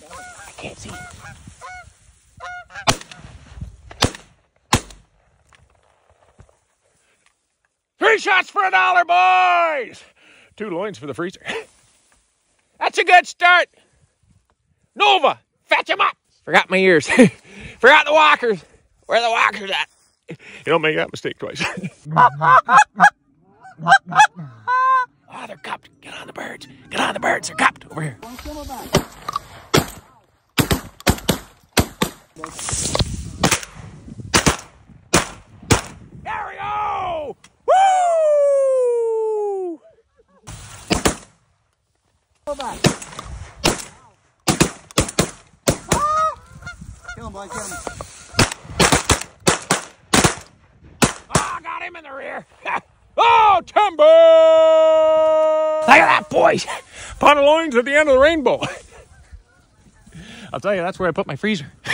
I can't see. 3 shots for $1, boys! 2 loins for the freezer. That's a good start. Nova, fetch him up. Forgot my ears. Forgot the walkers. Where are the walkers at? You don't make that mistake twice. Oh, they're cupped. Get on the birds. Get on the birds. They're cupped over here. There we go! Woo! Go back. Kill him, boy. Kill him. Oh, got him in the rear. Oh, timber! Look at that, boys. Pot of loins at the end of the rainbow. I'll tell you, that's where I put my freezer.